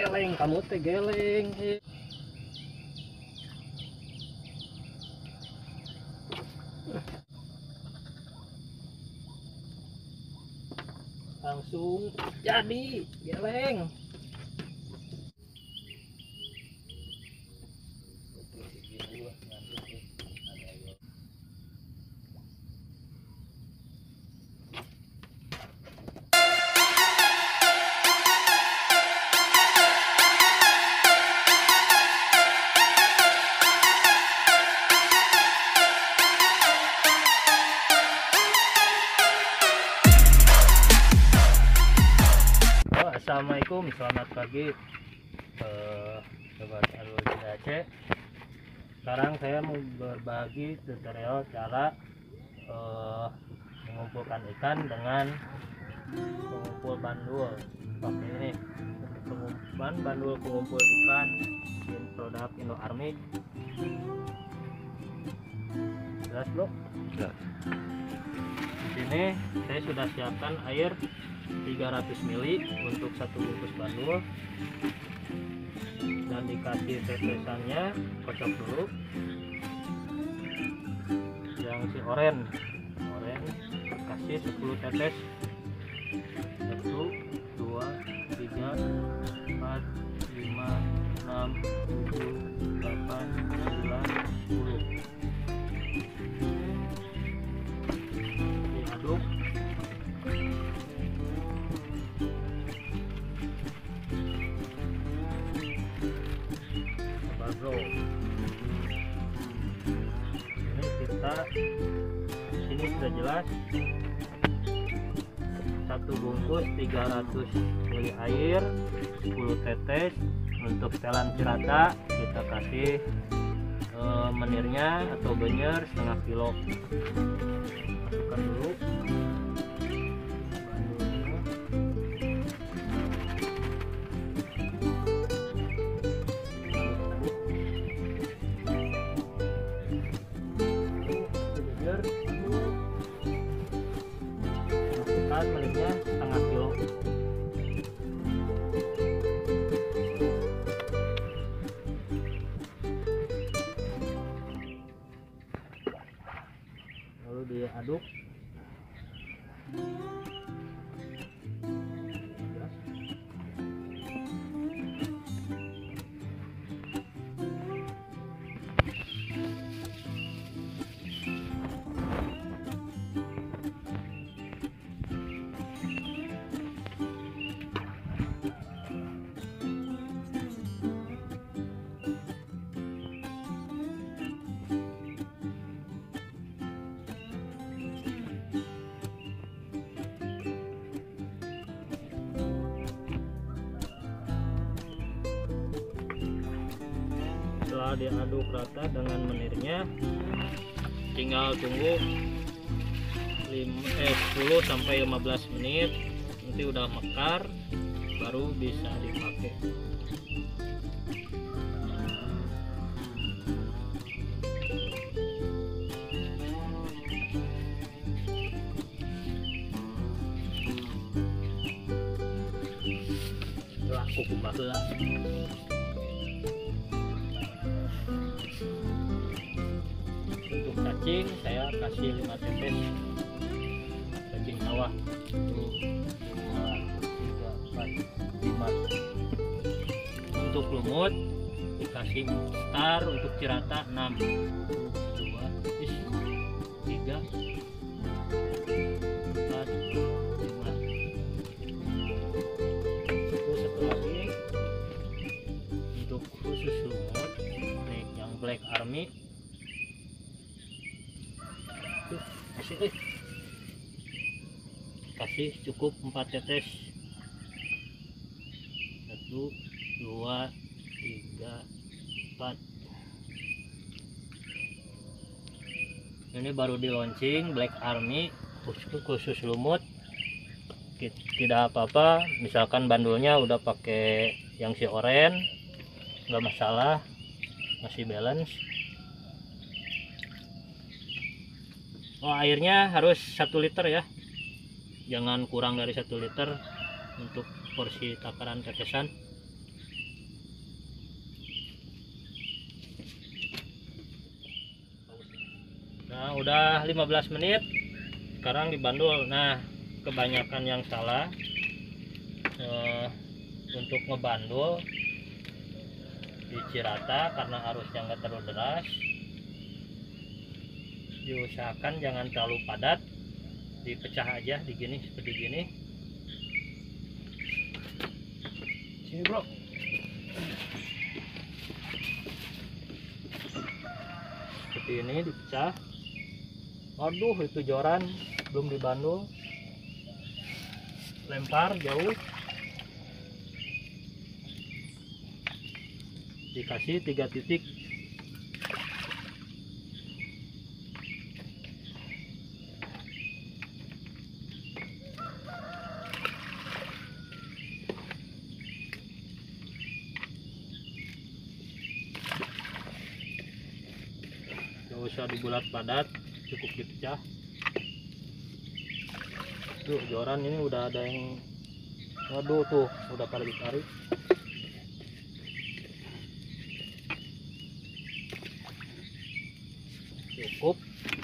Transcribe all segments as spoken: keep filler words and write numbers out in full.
geleng kamu teh geleng. Langsung jadi geleng. Assalamualaikum, selamat pagi eh, sobat Alur Aceh. Sekarang saya mau berbagi tutorial cara eh, mengumpulkan ikan dengan pengumpul bandul. Seperti ini, pengumpulan bandul pengumpul ikan in produk Indo Army. Jelas bro? Jelas. Di sini saya sudah siapkan air tiga ratus mililiter untuk satu bungkus bandul, dan dikasih tetesannya, kocok dulu. Yang si oren oren kasih sepuluh tetes. Satu, dua, tiga, empat, lima, enam, tujuh, delapan, sembilan, sepuluh. Diaduk. Bro, ini kita sini sudah jelas satu bungkus tiga ratus mililiter air, sepuluh tetes. Untuk setelan cirata kita kasih e, menirnya atau benyer setengah kilo. Masukkan dulu menitnya setengah kilo. Lalu diaduk. Setelah diaduk rata dengan menirnya, tinggal tunggu sepuluh sampai lima belas menit. Nanti udah mekar, baru bisa dipakai. Setelah kuku baheula, cacing saya kasih lima tetes cacing sawah. Satu, dua, tiga, empat, lima. Untuk lumut dikasih star, untuk cirata enam. Dua, tiga, empat, lima. Itu satu lagi untuk khusus lumut nih, yang Black Army. Kasih, eh. kasih cukup empat tetes. Satu, dua, tiga, empat. Ini baru di launching Black Army khusus, khusus lumut. Tidak apa-apa, misalkan bandulnya udah pakai yang si oren, nggak masalah, masih balance. Oh, airnya harus satu liter ya, jangan kurang dari satu liter untuk porsi takaran tetesan. Nah, udah lima belas menit sekarang dibandul. Nah, kebanyakan yang salah eh, untuk ngebandul di Cirata karena arusnya nggak terlalu deras. Diusahakan jangan terlalu padat, dipecah aja di gini, seperti gini. Sini bro. Seperti ini dipecah. Aduh, itu joran belum dibandul. Lempar jauh. Dikasih tiga titik. Gak usah dibulat padat, cukup dipecah. Tuh joran ini udah ada yang, waduh tuh udah pada ditarik. Cukup.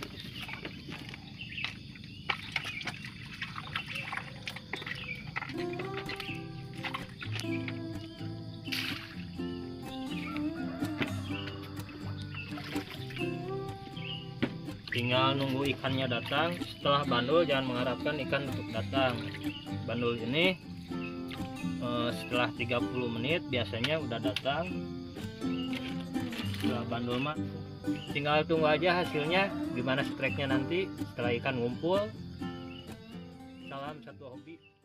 Tinggal nunggu ikannya datang. Setelah bandul jangan mengharapkan ikan untuk datang. Bandul ini eh, setelah tiga puluh menit biasanya udah datang. Setelah bandul mah tinggal tunggu aja hasilnya gimana streknya nanti setelah ikan ngumpul. Salam satu hobi.